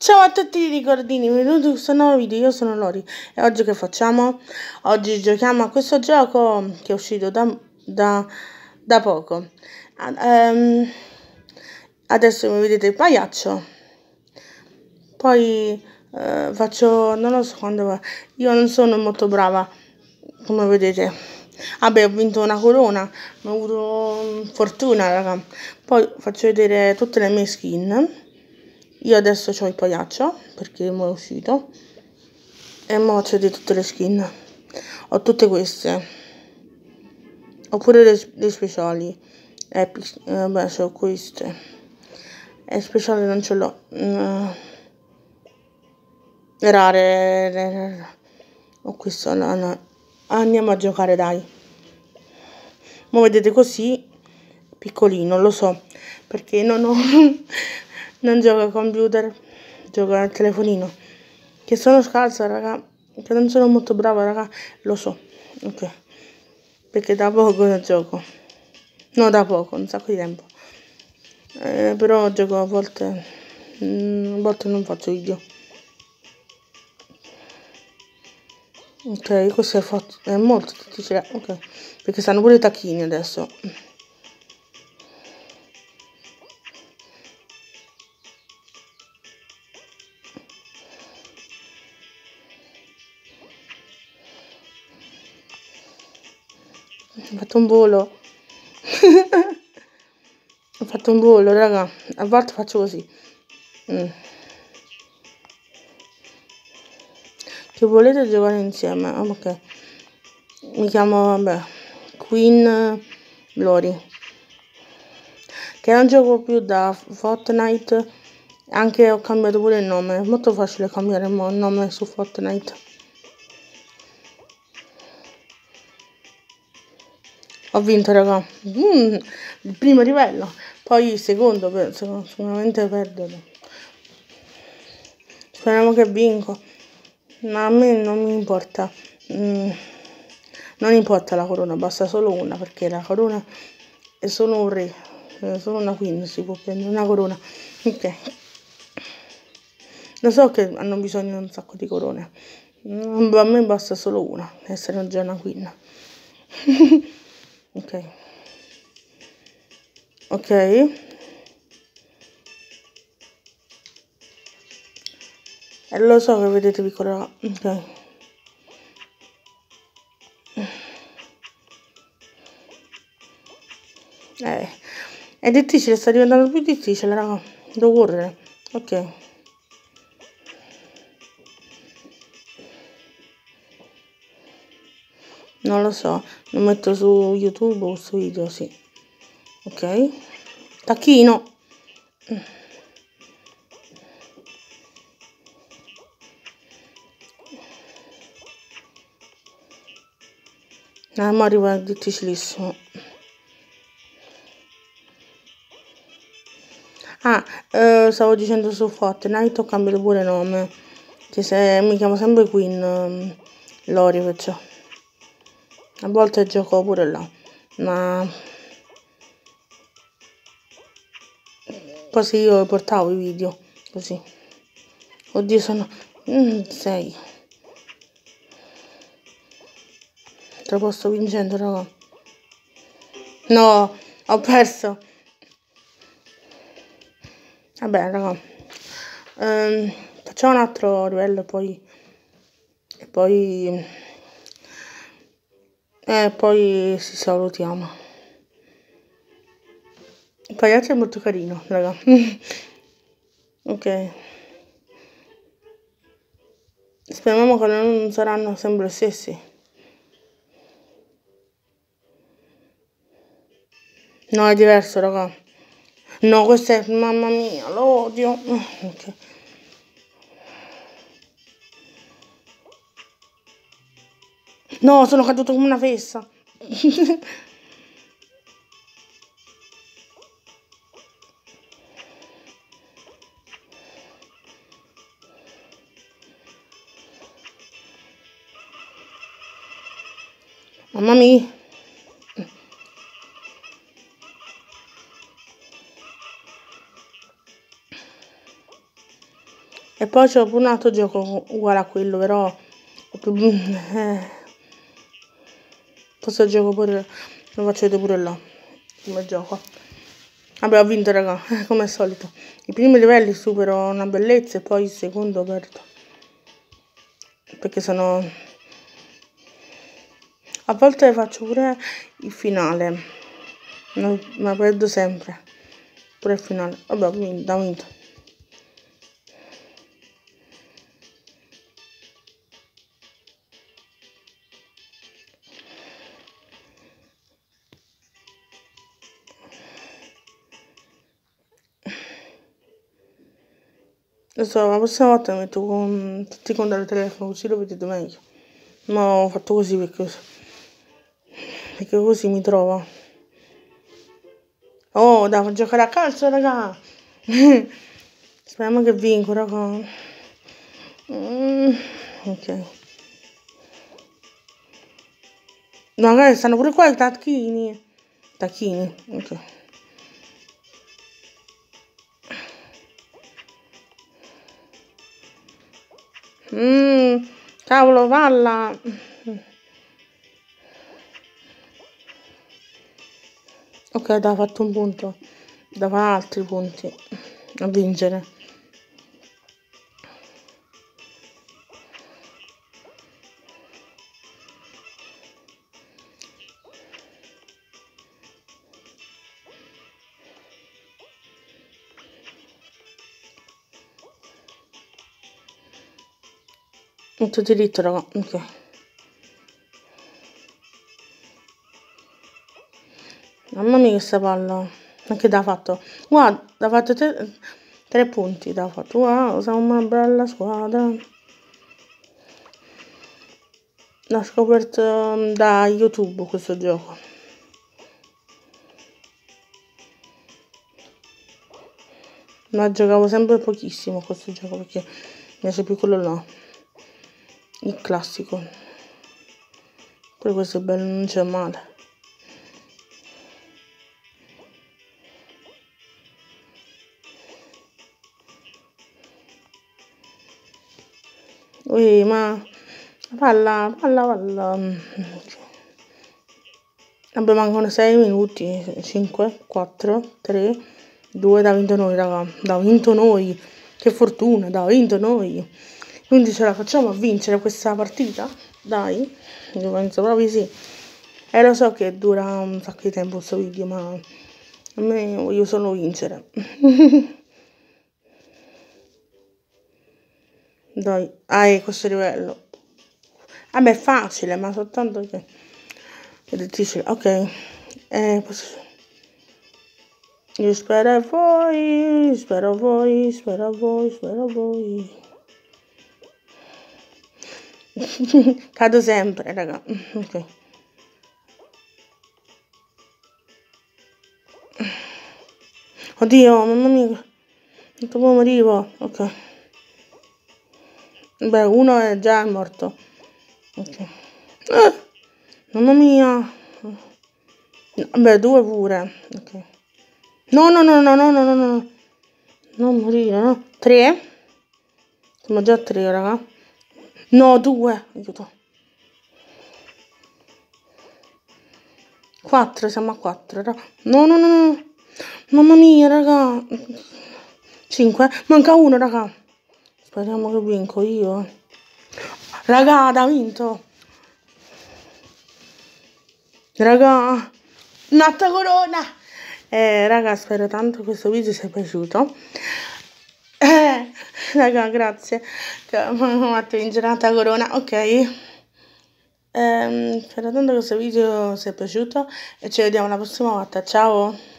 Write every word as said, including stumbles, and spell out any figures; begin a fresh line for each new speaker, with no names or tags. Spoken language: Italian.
Ciao a tutti i ricordini, benvenuti in questo nuovo video, io sono Lori e oggi che facciamo? Oggi giochiamo a questo gioco che è uscito da, da, da poco. Um, adesso mi vedete il pagliaccio, poi uh, faccio, non lo so quando va, io non sono molto brava, come vedete. Vabbè, ho vinto una corona, ho avuto fortuna, raga. Poi faccio vedere tutte le mie skin. Io adesso ho il pagliaccio perché mo è uscito e mo faccio vedere tutte le skin. Ho tutte queste, oppure le, le speciali. Epic, eh, vabbè, ho queste. E speciali non ce l'ho. Mm. Rare, rare. Ho questo, no, no. Andiamo a giocare, dai. Mo vedete così, piccolino, lo so, perché non ho... non gioco al computer, gioco al telefonino. Che sono scalza, raga, che non sono molto brava, raga, lo so, ok. Perché da poco gioco. No, da poco, un sacco di tempo. Eh, però gioco a volte, mm, a volte non faccio video. Ok, questo è fatto, è molto difficile, ok. Perché stanno pure i tacchini adesso. Ho fatto un volo. Ho fatto un volo, raga. A volte faccio così. Mm. Che volete giocare insieme? Oh, ok. Mi chiamo, vabbè, Queen Lori. Che non gioco più da Fortnite. Anche ho cambiato pure il nome. È molto facile cambiare il nome su Fortnite. Ho vinto, raga. Mm, il primo livello. Poi il secondo, penso, sicuramente perdo. Speriamo che vinco. Ma a me non mi importa. Mm, non importa la corona, basta solo una, perché la corona è solo un re. È solo una queen si può prendere, una corona. Ok. Lo so che hanno bisogno di un sacco di corone. Mm, a me basta solo una, essere già una queen. Ok. Ok. E lo so che vedete piccola. Ok. Eh. È difficile, sta diventando più difficile, raga. Devo correre. Ok. Non lo so. Lo metto su YouTube o su video, sì. Ok. Tacchino. Ah, ma arriva difficilissimo. Ah, eh, stavo dicendo su Fortnite, ho cambiato pure nome. Che se, mi chiamo sempre Queen um, Lori, perciò. A volte gioco pure là, ma così io portavo i video, così. Oddio, sono... Mm, sei. Te lo sto vincendo, raga. No, ho perso. Vabbè, raga. Um, facciamo un altro livello e poi... E poi... E poi ci salutiamo. Il pagliaccio è molto carino, raga. Ok. Speriamo che non saranno sempre gli stessi. No, è diverso, raga. No, questo è... Mamma mia, lo odio. Ok. No, sono caduto come una fessa. Mamma mia. È E poi c'ho pure un altro gioco uguale a quello, però eh, questo gioco pure lo faccio vedere pure là come gioco. Vabbè, ho vinto, raga, come al solito. I primi livelli supero una bellezza e poi il secondo perdo, perché sono... a volte faccio pure il finale, no, ma perdo sempre pure il finale. Vabbè, ho vinto, ho vinto. Lo so, la prossima volta mi metto con tutti i conti al telefono così lo vedete meglio. Ma ho fatto così perché, perché così mi trovo. Oh, devo giocare a calcio, raga. Speriamo che vinco, raga. Mm, ok. No, ragazzi, stanno pure qua i tacchini. Tacchini, ok. Mmm, cavolo, palla. Ok, da fatto un punto. Da fare altri punti a vincere. Tutto diritto, raga. Ok. Mamma mia che sta palla. Anche da fatto. Guarda, da fatto tre, tre punti. Da fatto. Wow, siamo una bella squadra. L'ho scoperto da YouTube questo gioco. Ma giocavo sempre pochissimo questo gioco perché mi piace più quello là. Il classico. Pure questo è bello, non c'è male. Ui, ma palla, palla, palla. Vabbè, mancano sei minuti. cinque, quattro, tre, due. Da vinto noi, raga. Da vinto noi. Che fortuna, da vinto noi. Quindi ce la facciamo a vincere questa partita? Dai. Io penso proprio sì. E lo so che dura un sacco di tempo questo video, ma a me voglio solo vincere. Dai. Ah, è questo livello. Vabbè, è facile, ma soltanto che è difficile. Ok. Eh, posso... Io spero a voi, spero a voi, spero a voi, spero a voi. Cado sempre, raga. Ok. Oddio, mamma mia. Non dopo morivo. Ok. Beh, uno è già morto. Ok. Ah, mamma mia. Beh, due pure. Ok. No, no, no, no, no, no, no, no. Non morire, no. Tre. Siamo già a tre, raga. No, due. Aiuto. Quattro, siamo a quattro, raga. No, no, no, no. Mamma mia, raga. Cinque. Manca uno, raga. Speriamo che vinco io. Raga, ha vinto. Raga. Natta corona. Eh, raga, spero tanto che questo video sia piaciuto. Eh, raga, grazie. Mi ha fatto vincere Natta corona. Ok. Eh, spero tanto che questo video sia piaciuto. E ci vediamo la prossima volta. Ciao.